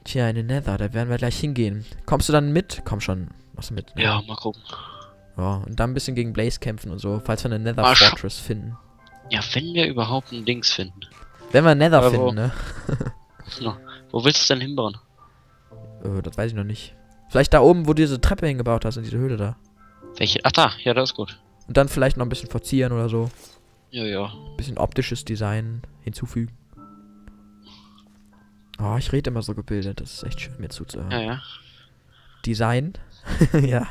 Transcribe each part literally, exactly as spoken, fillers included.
Tja, in den Nether, da werden wir gleich hingehen. Kommst du dann mit? Komm schon. Machst du mit? Ne? Ja, mal gucken. Ja, und dann ein bisschen gegen Blaze kämpfen und so, falls wir eine Nether Mal Fortress finden. Ja, wenn wir überhaupt ein Dings finden. Wenn wir Nether Aber finden, wo? ne? No. Wo willst du es denn hinbauen? Oh, das weiß ich noch nicht. Vielleicht da oben, wo du diese Treppe hingebaut hast, in diese Höhle da. Welche? Ach da, ja, das ist gut. Und dann vielleicht noch ein bisschen verzieren oder so. Ja, ja. Ein bisschen optisches Design hinzufügen. Oh, ich rede immer so gebildet. Das ist echt schön, mir zuzuhören. Ja, ja. Design? Ja.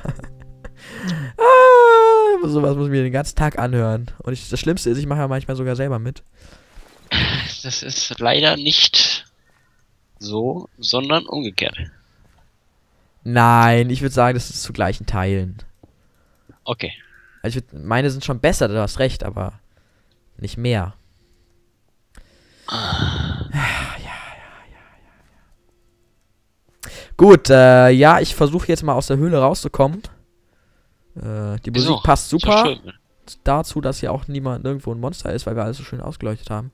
Ah, sowas muss ich mir den ganzen Tag anhören. Und ich, das Schlimmste ist, ich mache ja manchmal sogar selber mit. Das ist leider nicht so, sondern umgekehrt. Nein, ich würde sagen, das ist zu gleichen Teilen. Okay. Also ich würd, meine sind schon besser, du hast recht, aber nicht mehr. Ja, ja, ja, ja, ja. Gut, äh, ja, ich versuche jetzt mal aus der Höhle rauszukommen. Äh, die Musik Wieso? passt Ist doch super schön. dazu, dass hier auch niemand nirgendwo ein Monster ist, weil wir alles so schön ausgeleuchtet haben.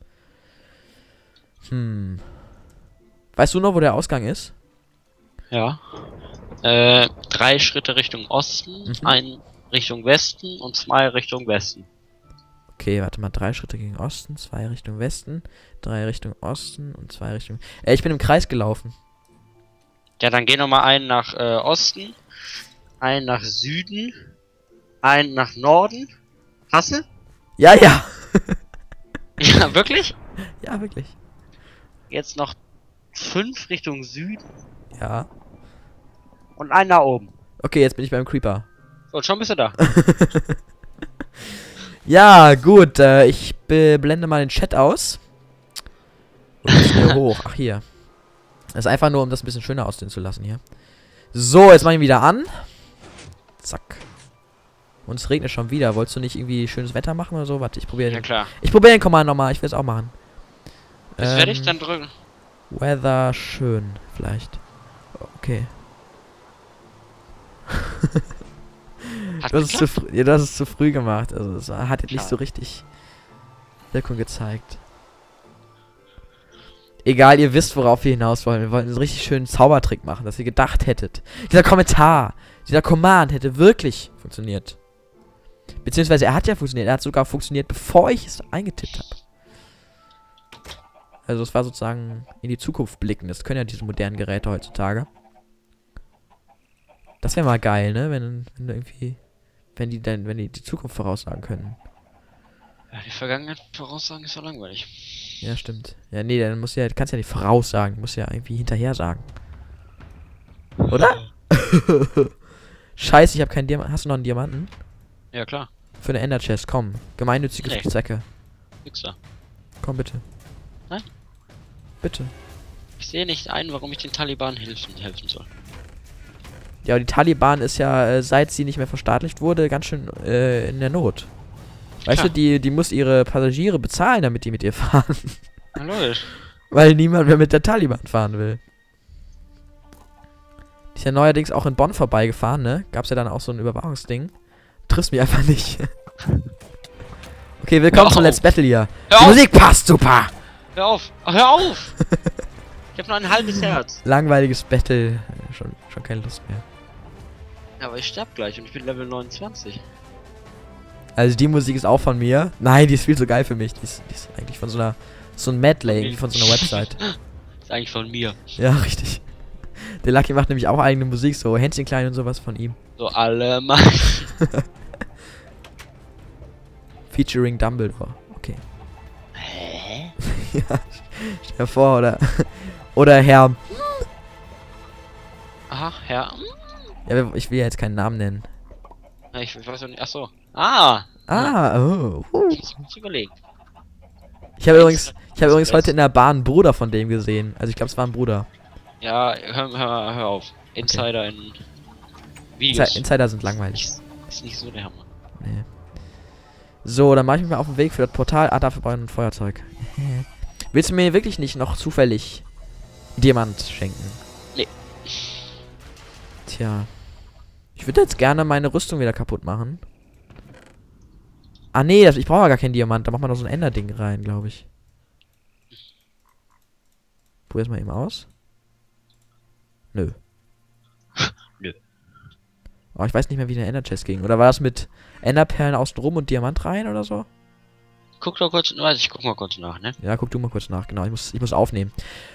Hm. Weißt du noch, wo der Ausgang ist? Ja. Äh, drei Schritte Richtung Osten, Mhm. ein Richtung Westen und zwei Richtung Westen. Okay, warte mal, drei Schritte gegen Osten, zwei Richtung Westen, drei Richtung Osten und zwei Richtung... Äh, ich bin im Kreis gelaufen. Ja, dann geh nochmal einen nach äh, Osten, einen nach Süden, einen nach Norden. Hast du? Ja, ja. Ja, wirklich? Ja, wirklich. Jetzt noch fünf Richtung Süden Ja. und einen nach oben. Okay, jetzt bin ich beim Creeper. So, und schon bist du da. Ja, gut, äh, ich be- blende mal den Chat aus. Und muss schnell hoch. Ach, hier. Das ist einfach nur, um das ein bisschen schöner aussehen zu lassen hier. So, jetzt mach ich ihn wieder an. Zack. Und es regnet schon wieder. Wolltest du nicht irgendwie schönes Wetter machen oder so? Warte, ich probiere Ja den. klar. Ich probiere den Command nochmal. Ich will es auch machen. Das werde ich Ähm, dann drücken. Weather schön, vielleicht. Okay. Hat Das ist, zu geklappt? früh, ja, das ist zu früh gemacht. Also es hat jetzt nicht Schade. so richtig Wirkung gezeigt. Egal, ihr wisst, worauf wir hinaus wollen. Wir wollten einen richtig schönen Zaubertrick machen, dass ihr gedacht hättet. Dieser Kommentar, dieser Command hätte wirklich funktioniert. Beziehungsweise er hat ja funktioniert. Er hat sogar funktioniert, bevor ich es eingetippt habe. Also es war sozusagen in die Zukunft blicken. Das können ja diese modernen Geräte heutzutage. Das wäre mal geil, ne? Wenn, wenn irgendwie... Wenn die dann, wenn die die Zukunft voraussagen können. Ja, die Vergangenheit voraussagen ist ja langweilig. Ja, stimmt. Ja, nee, dann musst du ja, kannst ja nicht voraussagen, musst ja irgendwie hinterher sagen. Oder? Scheiße, ich habe keinen Diamanten. Hast du noch einen Diamanten? Ja, klar. Für eine Ender Chest, komm. Gemeinnützige Nee. Zwecke. Nix da. Komm bitte. Nein? Bitte. Ich sehe nicht ein, warum ich den Taliban helfen, helfen soll. Ja, die Taliban ist ja, äh, seit sie nicht mehr verstaatlicht wurde, ganz schön äh, in der Not. Weißt Klar. du, die, die muss ihre Passagiere bezahlen, damit die mit ihr fahren. Na logisch. Weil niemand mehr mit der Taliban fahren will. Die ist ja neuerdings auch in Bonn vorbeigefahren, ne? Gab's ja dann auch so ein Überwachungsding. Triffst mich einfach nicht. Okay, willkommen Hör zum auf. Let's Battle hier. Hör Die auf! Musik passt super! Hör auf! Ach, hör auf! Ich hab nur ein halbes Herz. Langweiliges Battle. Schon, schon keine Lust mehr. Ja, aber ich sterb gleich und ich bin Level neunundzwanzig. Also die Musik ist auch von mir. Nein, die ist viel zu geil für mich. Die ist, die ist eigentlich von so einer... So ein Medley, irgendwie von so einer Website. Ist eigentlich von mir. Ja, richtig. Der Lucky macht nämlich auch eigene Musik, so Hänschen klein und sowas von ihm. So alle mal. Featuring Dumbledore. Okay. Hä? Ja, stell dir vor, oder... Oder Herr... Aha, ja. Ja, ich will ja jetzt keinen Namen nennen. Ja, ich weiß auch nicht. Ach so. Ah! Ah, oh. Uh. Ich muss überlegen. Ich habe übrigens, ich habe übrigens heute in der Bahn einen Bruder von dem gesehen. Also ich glaube, es war ein Bruder. Ja, hör, hör, hör auf. Insider in Videos. Insi- Insider sind langweilig. Ist, ist nicht so der Hammer. Nee. So, dann mache ich mich mal auf den Weg für das Portal. Ah, dafür brauche ich ein Feuerzeug. Willst du mir wirklich nicht noch zufällig Diamant schenken? Nee. Tja. Ich würde jetzt gerne meine Rüstung wieder kaputt machen. Ah, nee, das, ich brauche gar keinen Diamant. Da macht man doch so ein Ender-Ding rein, glaube ich. Probier's mal eben aus. Nö. Nö. Oh, ich weiß nicht mehr, wie der Ender Chest ging. Oder war das mit Enderperlen außen rum und Diamant rein oder so? Guck doch kurz, weiß ich, guck mal kurz nach, ne? Ja, guck du mal kurz nach. Genau, ich muss, ich muss aufnehmen.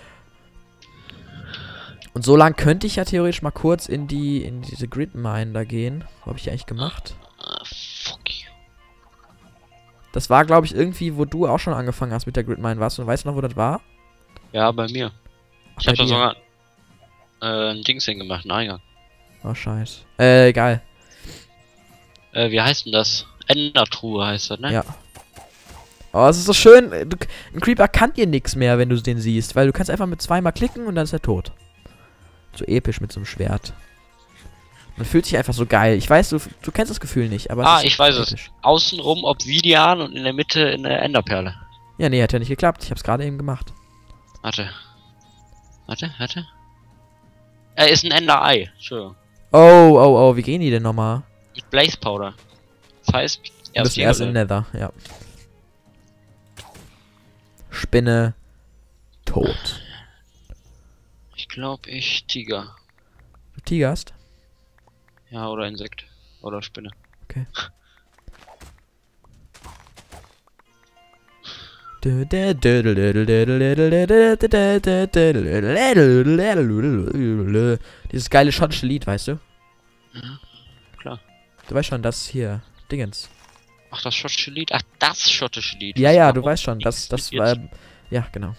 Und so lang könnte ich ja theoretisch mal kurz in die in diese Grid Mine da gehen. Wo habe ich die eigentlich gemacht? Ah, fuck you. Das war, glaube ich, irgendwie, wo du auch schon angefangen hast mit der Grid Mine. Warst du, weißt du noch, wo das war? Ja, bei mir. Ach, Ich bei hab da dir. sogar äh, ein Dings hingemacht, ein Eingang. Oh, scheiße. Äh, egal. Äh, wie heißt denn das? Endertruhe heißt das, ne? Ja. Oh, es ist so schön. Du, ein Creeper kann dir nichts mehr, wenn du den siehst. Weil du kannst einfach mit zweimal klicken und dann ist er tot. So episch mit so einem Schwert. Man fühlt sich einfach so geil. Ich weiß, du, du kennst das Gefühl nicht, aber es Ah, ist ich weiß episch. es. Außenrum Obsidian und in der Mitte eine Enderperle. Ja, nee, hat ja nicht geklappt. Ich hab's gerade eben gemacht. Warte. Warte, warte. Er ist ein Ender-Ei. Entschuldigung. Oh, oh, oh, wie gehen die denn nochmal? Mit Blaze Powder. Das heißt, Du erst bist hier erst in oder? Nether, ja. Spinne. Tot. Ich glaube, ich Tiger. Du tigerst? Ja, oder Insekt. Oder Spinne. Okay. Dieses geile schottische Lied, weißt du? Ja, klar. Du weißt schon, das hier, Dingens. Ach, das schottische Lied? Ach, das schottische Lied. Ja, ja, du Warum? weißt schon, das, das war, ja, genau.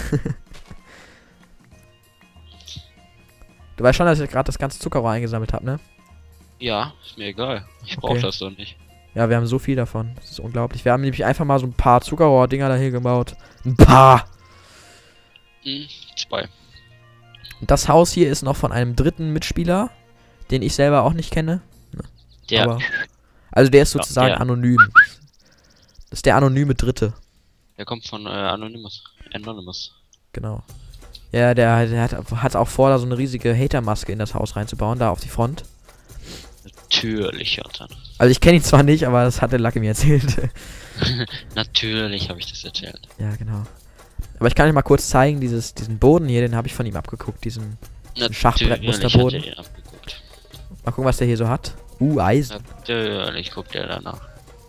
Du weißt schon, dass ich gerade das ganze Zuckerrohr eingesammelt habe, ne? Ja, ist mir egal. Ich Okay. brauche das doch nicht. Ja, wir haben so viel davon. Das ist unglaublich. Wir haben nämlich einfach mal so ein paar Zuckerrohr-Dinger dahin gebaut. Ein paar! Hm, zwei. Und das Haus hier ist noch von einem dritten Mitspieler, den ich selber auch nicht kenne. Der. Aber, also der ist Ja, sozusagen der. anonym. Das ist der anonyme Dritte. Der kommt von äh, Anonymous. Anonymous. Genau. Ja, der, der hat, hat auch vor, da so eine riesige Hatermaske in das Haus reinzubauen, da auf die Front. Natürlich, Jotan. Also ich kenne ihn zwar nicht, aber das hat der Lucky mir erzählt. Natürlich habe ich das erzählt. Ja, genau. Aber ich kann euch mal kurz zeigen, dieses, diesen Boden hier, den habe ich von ihm abgeguckt, diesen Natürlich Schachbrettmusterboden. hat er ihn abgeguckt. Mal gucken, was der hier so hat. Uh, Eisen. Natürlich guckt er danach.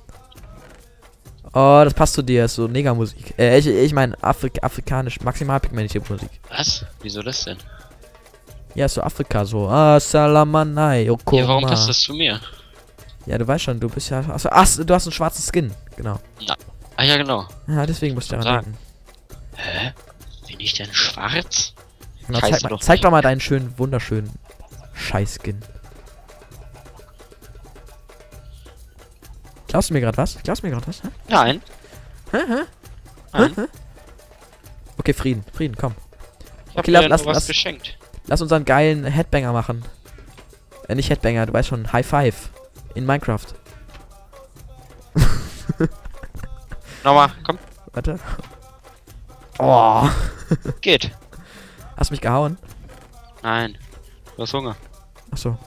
Oh, das passt zu dir, ist so Negermusik. Äh, ich, ich meine Afrik afrikanisch, maximal pigmentierte Musik. Was? Wieso das denn? Ja, ist so Afrika, so. Ah, Salamanai, Okoma. Ja, warum passt das zu mir? Ja, du weißt schon, du bist ja. Achso, ach, du hast einen schwarzen Skin. Genau. Ah ja, genau. Ja, deswegen musst du daran Sagen. denken. Hä? Bin ich denn schwarz? Genau, Scheiße zeig, mal, doch zeig nicht. doch mal deinen schönen, wunderschönen Scheiß-Skin. Glaubst du mir gerade was? Glaubst du mir gerade was? Hä? Nein. Hä? Hä? Nein. Hä? Okay, Frieden, Frieden, komm. Ich hab Okay, dir lass- nur lass- was lass- geschenkt. Lass unseren geilen Headbanger machen. Äh, nicht Headbanger, du weißt schon, High Five. In Minecraft. Nochmal, komm. Warte. Oh. Geht. Hast mich gehauen? Nein. Du hast Hunger. Achso.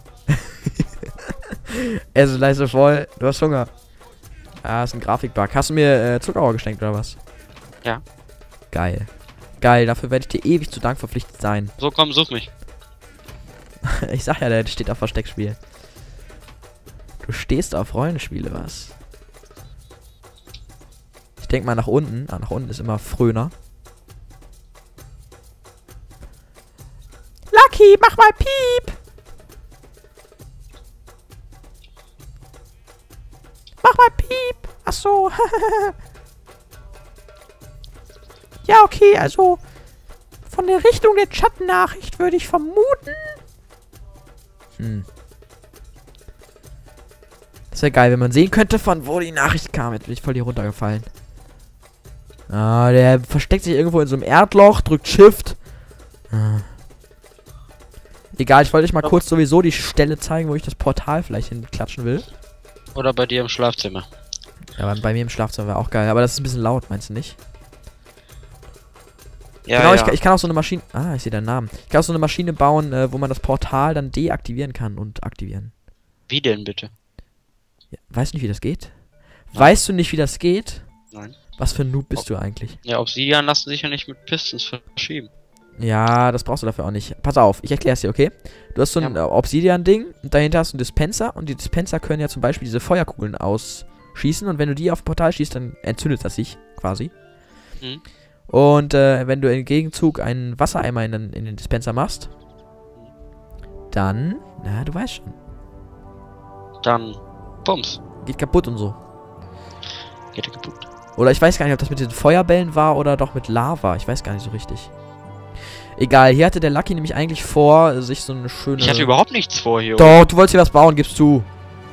Er ist leise voll. Du hast Hunger. Ah, ist ein Grafikbug. Hast du mir äh, Zuckerrohr geschenkt oder was? Ja. Geil. Geil, dafür werde ich dir ewig zu Dank verpflichtet sein. So, komm, such mich. Ich sag ja, der steht auf Versteckspiel. Du stehst auf Rollenspiele, was? Ich denk mal nach unten. Ah, nach unten ist immer Fröner. Lucky, mach mal Piep! Mach mal Piep! Ach so. Ja, okay, also von der Richtung der Chat-Nachricht würde ich vermuten. Hm. Das wäre geil, wenn man sehen könnte, von wo die Nachricht kam. Jetzt bin ich voll hier runtergefallen. Ah, der versteckt sich irgendwo in so einem Erdloch, drückt Shift. Ah. Egal, ich wollte euch mal kurz sowieso die Stelle zeigen, wo ich das Portal vielleicht hinklatschen will. Oder bei dir im Schlafzimmer. Ja, bei, bei mir im Schlafzimmer wäre auch geil, aber das ist ein bisschen laut, meinst du nicht? Ja, genau, ja. Ich, kann- ich kann auch so eine Maschine... Ah, ich sehe deinen Namen. Ich kann auch so eine Maschine bauen, äh, wo man das Portal dann deaktivieren kann und aktivieren. Wie denn bitte? Ja, weißt du nicht, wie das geht? Nein. Weißt du nicht, wie das geht? Nein. Was für ein Noob bist du eigentlich? Ja, Obsidian lassen sich ja nicht mit Pistons verschieben. Ja, das brauchst du dafür auch nicht. Pass auf, ich erkläre es dir, okay? Du hast so ein Ja. äh, Obsidian-Ding und dahinter hast du einen Dispenser und die Dispenser können ja zum Beispiel diese Feuerkugeln ausschießen und wenn du die auf ein Portal schießt, dann entzündet das sich quasi. Mhm. Und äh, wenn du im Gegenzug einen Wassereimer in den, in den Dispenser machst, dann, na, du weißt schon, Dann. Bums. geht kaputt und so. Geht er kaputt. Oder ich weiß gar nicht, ob das mit den Feuerbällen war oder doch mit Lava. Ich weiß gar nicht so richtig. Egal, hier hatte der Lucky nämlich eigentlich vor, sich so eine schöne... Ich hatte überhaupt nichts vor hier. Doch, du wolltest hier was bauen, gibst du.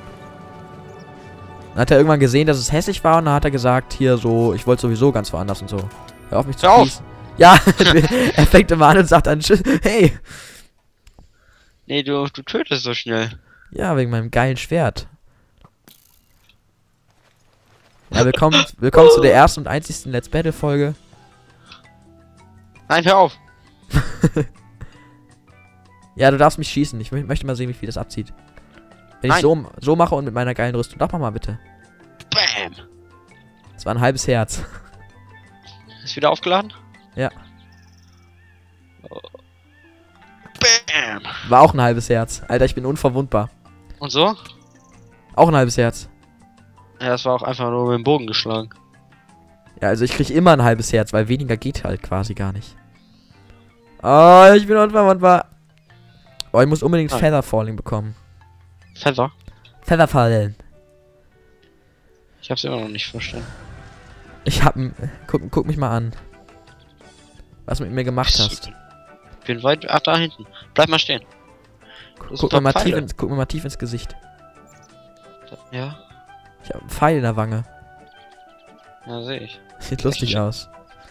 Dann hat er irgendwann gesehen, dass es hässlich war und dann hat er gesagt, hier so, ich wollte sowieso ganz woanders und so. Hör auf mich zu Hör auf. schießen. Ja, er fängt immer an und sagt dann, tschüss, hey. Nee, du, du tötest so schnell. Ja, wegen meinem geilen Schwert. Ja, willkommen, willkommen zu der ersten und einzigsten Let's Battle Folge. Nein, hör auf. Ja, du darfst mich schießen. Ich mö- möchte mal sehen, wie viel das abzieht. Wenn Nein. ich so, so mache und mit meiner geilen Rüstung. Doch, mach mal bitte. Bam. Das war ein halbes Herz. Ist wieder aufgeladen? Ja. Bam. War auch ein halbes Herz. Alter, ich bin unverwundbar. Und so? Auch ein halbes Herz. Ja, das war auch einfach nur mit dem Bogen geschlagen. Ja, also ich krieg immer ein halbes Herz, weil weniger geht halt quasi gar nicht. Oh, ich bin unverwundbar. Oh, ich muss unbedingt Nein. Feather Falling bekommen. Feather? Feather Falling. Ich hab's immer noch nicht verstanden. Ich hab... n- Guck, guck mich mal an. Was du mit mir gemacht hast. Ich bin weit... Ach, da hinten. Bleib mal stehen. Das Guck sind mir, mal doch tief Pfeile. ins, guck mir mal tief ins Gesicht. Ja, Ich hab einen Pfeil in der Wange. ja, sehe ich. Sieht lustig schön. aus.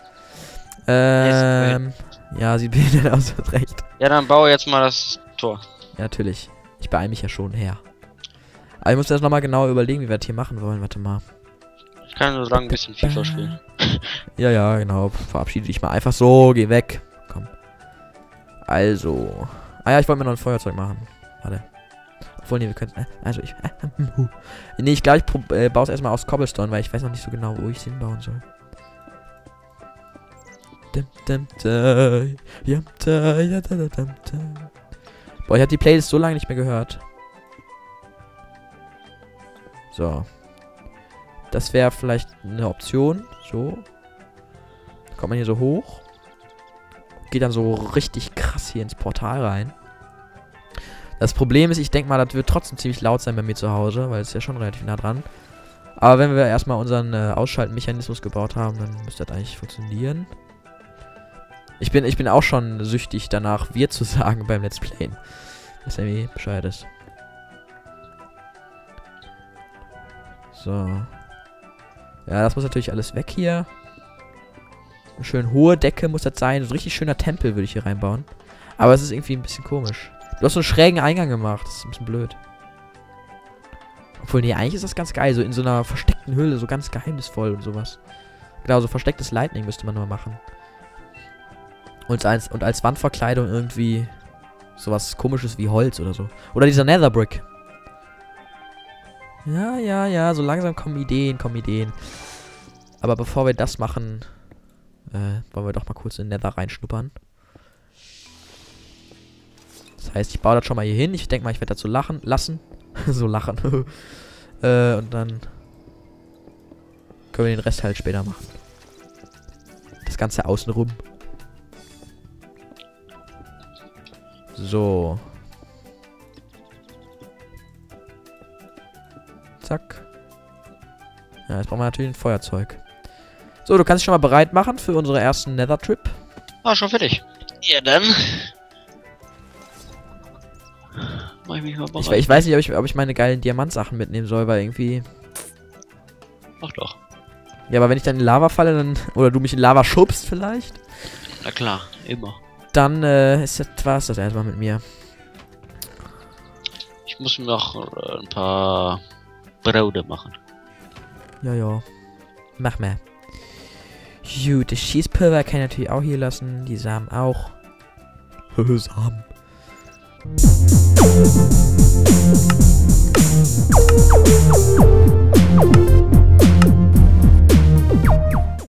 Ähm... Ja, sieht behindert aus, hast recht. Ja, dann baue jetzt mal das Tor. Ja, natürlich. Ich beeile mich ja schon her. Aber ich muss das nochmal genau überlegen, wie wir das hier machen wollen. Warte mal. Ich kann so lange ein bisschen FIFA spielen. Ja, ja, genau. Verabschiede dich mal einfach so. Geh weg. Komm. Also. Ah ja, ich wollte mir noch ein Feuerzeug machen. Warte. Obwohl, nee, wir können... Äh, also ich... Äh, nee, ich glaube, ich prob- äh, baue es erstmal aus Cobblestone, weil ich weiß noch nicht so genau, wo ich es hinbauen soll. Dim, dim, da, ja, da, ja, da, da, dam, da. Boah, ich habe die Playlist so lange nicht mehr gehört. So. Das wäre vielleicht eine Option. So. Kommt man hier so hoch. Geht dann so richtig krass hier ins Portal rein. Das Problem ist, ich denke mal, das wird trotzdem ziemlich laut sein bei mir zu Hause, weil es ist ja schon relativ nah dran. Aber wenn wir erstmal unseren äh, Ausschaltmechanismus gebaut haben, dann müsste das eigentlich funktionieren. Ich bin, ich bin auch schon süchtig danach, wir zu sagen beim Let's Playen. Dass irgendwie Bescheid ist. So. Ja, das muss natürlich alles weg hier. Eine schön hohe Decke muss das sein. So ein richtig schöner Tempel würde ich hier reinbauen. Aber es ist irgendwie ein bisschen komisch. Du hast so einen schrägen Eingang gemacht. Das ist ein bisschen blöd. Obwohl, nee, eigentlich ist das ganz geil. So in so einer versteckten Höhle. So ganz geheimnisvoll und sowas. Genau, so verstecktes Lightning müsste man nur machen. Und als, und als Wandverkleidung irgendwie sowas Komisches wie Holz oder so. Oder dieser Netherbrick. Ja, ja, ja. So langsam kommen Ideen, kommen Ideen. Aber bevor wir das machen, äh, wollen wir doch mal kurz in Nether reinschnuppern. Das heißt, ich baue das schon mal hier hin. Ich denke mal, ich werde dazu lachen, lassen. so lachen. äh, und dann können wir den Rest halt später machen. Das Ganze außenrum. So. Zack. Ja, jetzt brauchen wir natürlich ein Feuerzeug. So, du kannst dich schon mal bereit machen für unsere ersten Nether-Trip. Ah, schon fertig. Ja, dann. Mach ich mich mal bereit. Ich, ich weiß nicht, ob ich, ob ich meine geilen Diamantsachen mitnehmen soll, weil irgendwie... Mach doch. Ja, aber wenn ich dann in Lava falle, dann... Oder du mich in Lava schubst vielleicht, Na klar, immer. dann äh, ist das, war's das erstmal mit mir. Ich muss mir noch äh, ein paar Brote machen. Ja, ja. Mach mal. Gut, das Schießpulver kann ich natürlich auch hier lassen. Die Samen auch. Samen.